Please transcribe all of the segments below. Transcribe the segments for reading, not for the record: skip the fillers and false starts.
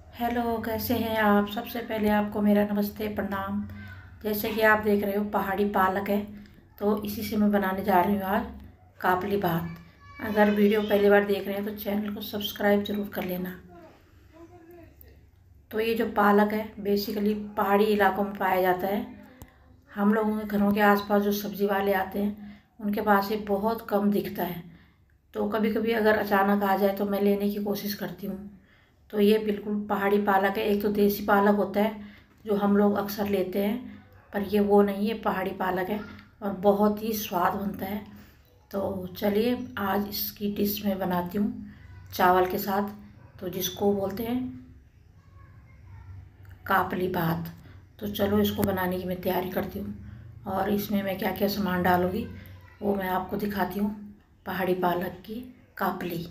Hello, कैसे हैं आप। सबसे पहले आपको मेरा नमस्ते प्रणाम। जैसे कि आप देख रहे हो पहाड़ी पालक है, तो इसी से मैं बनाने जा रही हूँ आज काबुली भात। अगर वीडियो पहली बार देख रहे हैं तो चैनल को सब्सक्राइब ज़रूर कर लेना। तो ये जो पालक है बेसिकली पहाड़ी इलाकों में पाया जाता है। हम लोगों के घरों के आसपास जो सब्ज़ी वाले आते हैं उनके पास ये बहुत कम दिखता है। तो कभी कभी अगर अचानक आ जाए तो मैं लेने की कोशिश करती हूँ। तो ये बिल्कुल पहाड़ी पालक है। एक तो देसी पालक होता है जो हम लोग अक्सर लेते हैं, पर ये वो नहीं है, पहाड़ी पालक है और बहुत ही स्वाद बनता है। तो चलिए आज इसकी डिश मैं बनाती हूँ चावल के साथ, तो जिसको बोलते हैं काबुली भात। तो चलो इसको बनाने की मैं तैयारी करती हूँ और इसमें मैं क्या क्या सामान डालूँगी वो मैं आपको दिखाती हूँ। पहाड़ी पालक की काबुली।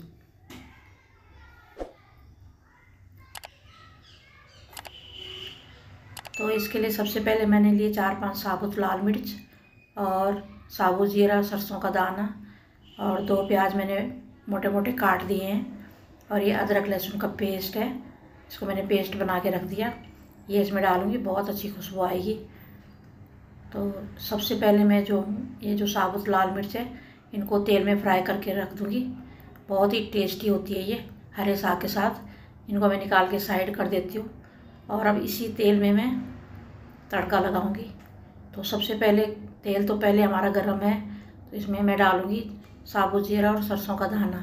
तो इसके लिए सबसे पहले मैंने लिए 4-5 साबुत लाल मिर्च और साबुत जीरा, सरसों का दाना और 2 प्याज मैंने मोटे मोटे काट दिए हैं। और ये अदरक लहसुन का पेस्ट है, इसको मैंने पेस्ट बना के रख दिया। ये इसमें डालूँगी, बहुत अच्छी खुशबू आएगी। तो सबसे पहले मैं ये जो साबुत लाल मिर्च है इनको तेल में फ्राई करके रख दूँगी। बहुत ही टेस्टी होती है ये हरे साग के साथ। इनको मैं निकाल के साइड कर देती हूँ और अब इसी तेल में मैं तड़का लगाऊंगी। तो सबसे पहले तेल तो पहले हमारा गर्म है, तो इसमें मैं डालूंगी साबुत जीरा और सरसों का दाना।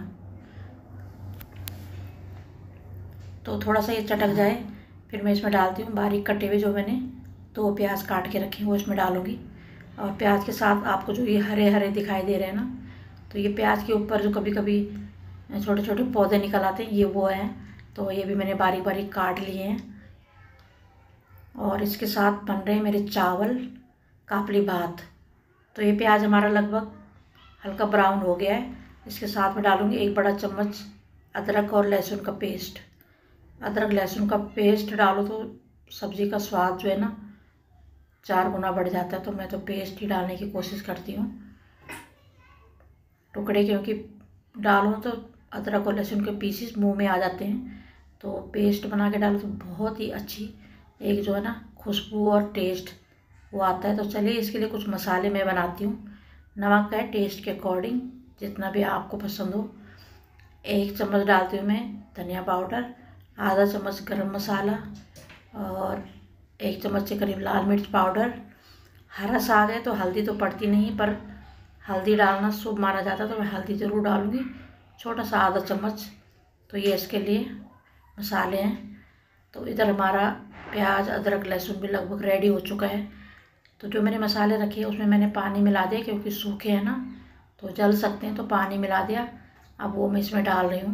तो थोड़ा सा ये चटक जाए फिर मैं इसमें डालती हूँ बारीक कटे हुए जो मैंने 2 प्याज काट के रखे हैं वो इसमें डालूंगी। और प्याज के साथ आपको जो ये हरे हरे दिखाई दे रहे हैं ना, तो ये प्याज के ऊपर जो कभी कभी छोटे छोटे पौधे निकल आते हैं ये वो हैं। तो ये भी मैंने बारीक बारीक काट लिए हैं। और इसके साथ बन रहे हैं मेरे चावल काबुली भात। तो ये प्याज हमारा लगभग हल्का ब्राउन हो गया है। इसके साथ में डालूंगी 1 बड़ा चम्मच अदरक और लहसुन का पेस्ट। अदरक लहसुन का पेस्ट डालो तो सब्ज़ी का स्वाद जो है ना 4 गुना बढ़ जाता है। तो मैं तो पेस्ट ही डालने की कोशिश करती हूँ टुकड़े, क्योंकि डालूँ तो अदरक और लहसुन के पीसेस मुंह में आ जाते हैं। तो पेस्ट बना के डालो तो बहुत ही अच्छी एक जो है ना खुशबू और टेस्ट वो आता है। तो चलिए इसके लिए कुछ मसाले मैं बनाती हूँ। नमक है टेस्ट के अकॉर्डिंग, जितना भी आपको पसंद हो। 1 चम्मच डालती हूँ मैं धनिया पाउडर, आधा चम्मच गरम मसाला और 1 चम्मच के करीब लाल मिर्च पाउडर। हरा साग है तो हल्दी तो पड़ती नहीं, पर हल्दी डालना शुभ माना जाता है तो मैं हल्दी ज़रूर डालूँगी, छोटा सा आधा चम्मच। तो ये इसके लिए मसाले हैं। तो इधर हमारा प्याज अदरक लहसुन भी लगभग रेडी हो चुका है। तो जो मैंने मसाले रखे हैं उसमें मैंने पानी मिला दिया, क्योंकि सूखे हैं ना तो जल सकते हैं, तो पानी मिला दिया। अब वो मैं इसमें डाल रही हूँ।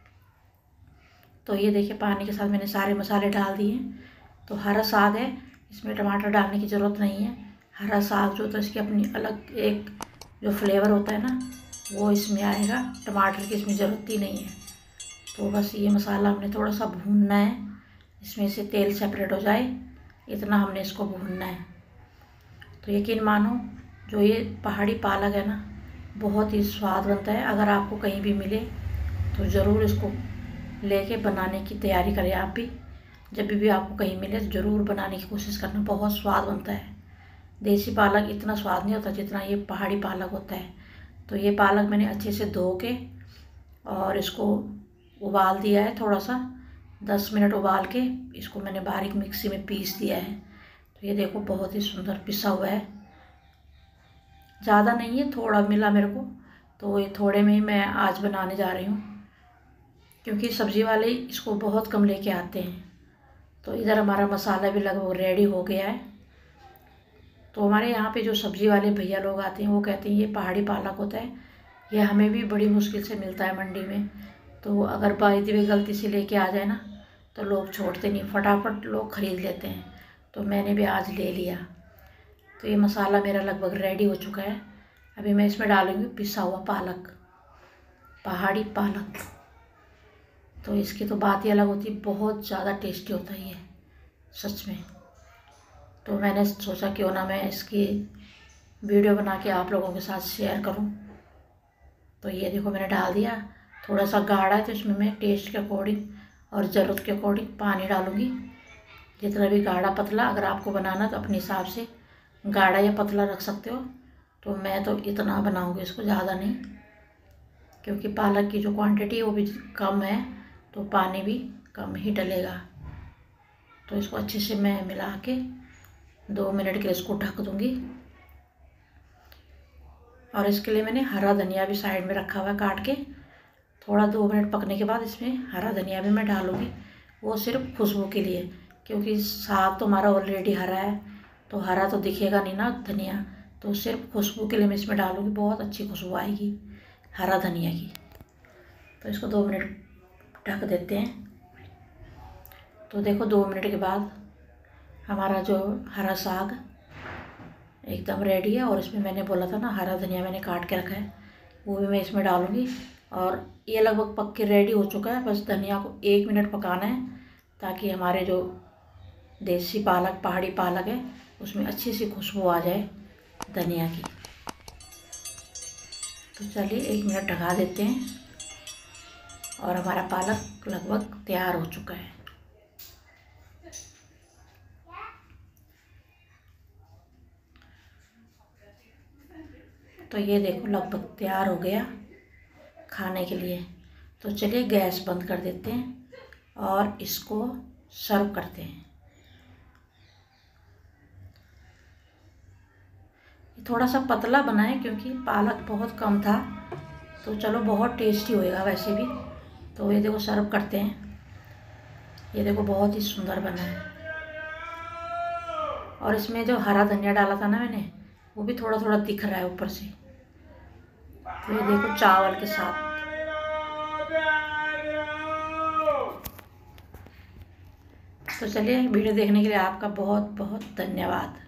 तो ये देखिए पानी के साथ मैंने सारे मसाले डाल दिए हैं। तो हरा साग है, इसमें टमाटर डालने की ज़रूरत नहीं है। हरा साग जो तो इसकी अपनी अलग एक जो फ्लेवर होता है ना वो इसमें आएगा, टमाटर की इसमें ज़रूरत ही नहीं है। तो बस ये मसाला हमने थोड़ा सा भूनना है, इसमें से तेल सेपरेट हो जाए इतना हमने इसको भूनना है। तो यकीन मानो जो ये पहाड़ी पालक है ना बहुत ही स्वाद बनता है। अगर आपको कहीं भी मिले तो ज़रूर इसको लेके बनाने की तैयारी करें। आप भी जब भी आपको कहीं मिले तो ज़रूर बनाने की कोशिश करना, बहुत स्वाद बनता है। देसी पालक इतना स्वाद नहीं होता जितना ये पहाड़ी पालक होता है। तो ये पालक मैंने अच्छे से धो के और इसको उबाल दिया है, थोड़ा सा 10 मिनट उबाल के इसको मैंने बारीक मिक्सी में पीस दिया है। तो ये देखो बहुत ही सुंदर पिसा हुआ है, ज़्यादा नहीं है, थोड़ा मिला मेरे को। तो ये थोड़े में ही मैं आज बनाने जा रही हूँ, क्योंकि सब्ज़ी वाले इसको बहुत कम लेके आते हैं। तो इधर हमारा मसाला भी लगभग रेडी हो गया है। तो हमारे यहाँ पे जो सब्ज़ी वाले भैया लोग आते हैं वो कहते हैं ये पहाड़ी पालक होता है, ये हमें भी बड़ी मुश्किल से मिलता है मंडी में। तो अगर बाई दी गलती से लेके आ जाए ना तो लोग छोड़ते नहीं, फटाफट लोग ख़रीद लेते हैं। तो मैंने भी आज ले लिया। तो ये मसाला मेरा लगभग रेडी हो चुका है। अभी मैं इसमें डालूँगी पिसा हुआ पालक, पहाड़ी पालक। तो इसकी तो बात ही अलग होती है, बहुत ज़्यादा टेस्टी होता है ये सच में। तो मैंने सोचा क्यों ना मैं इसकी वीडियो बना के आप लोगों के साथ शेयर करूं। तो ये देखो मैंने डाल दिया, थोड़ा सा गाढ़ा है तो इसमें मैं टेस्ट के अकॉर्डिंग और ज़रूरत के अकॉर्डिंग पानी डालूँगी। जितना भी गाढ़ा पतला, अगर आपको बनाना तो अपने हिसाब से गाढ़ा या पतला रख सकते हो। तो मैं तो इतना बनाऊँगी इसको, ज़्यादा नहीं, क्योंकि पालक की जो क्वांटिटी है वो भी कम है, तो पानी भी कम ही डलेगा। तो इसको अच्छे से मैं मिला के 2 मिनट के लिए इसको ढक दूँगी। और इसके लिए मैंने हरा धनिया भी साइड में रखा हुआ है काट के। थोड़ा 2 मिनट पकने के बाद इसमें हरा धनिया भी मैं डालूँगी, वो सिर्फ खुशबू के लिए, क्योंकि साग तो हमारा ऑलरेडी हरा है, तो हरा तो दिखेगा नहीं ना धनिया, तो सिर्फ खुशबू के लिए मैं इसमें डालूँगी। बहुत अच्छी खुशबू आएगी हरा धनिया की। तो इसको 2 मिनट ढक देते हैं। तो देखो 2 मिनट के बाद हमारा जो हरा साग एकदम रेडी है। और इसमें मैंने बोला था ना, हरा धनिया मैंने काट के रखा है, वो भी मैं इसमें डालूँगी। और ये लगभग पक के रेडी हो चुका है। बस धनिया को 1 मिनट पकाना है, ताकि हमारे जो देसी पालक, पहाड़ी पालक है, उसमें अच्छी सी खुशबू आ जाए धनिया की। तो चलिए 1 मिनट ढका देते हैं और हमारा पालक लगभग तैयार हो चुका है। तो ये देखो लगभग तैयार हो गया खाने के लिए। तो चलिए गैस बंद कर देते हैं और इसको सर्व करते हैं। थोड़ा सा पतला बनाएं क्योंकि पालक बहुत कम था, तो चलो बहुत टेस्टी होएगा वैसे भी। तो ये देखो सर्व करते हैं। ये देखो बहुत ही सुंदर बना है। और इसमें जो हरा धनिया डाला था ना मैंने, वो भी थोड़ा थोड़ा दिख रहा है ऊपर से। तो ये देखो चावल के साथ। तो चलिए, वीडियो देखने के लिए आपका बहुत बहुत धन्यवाद।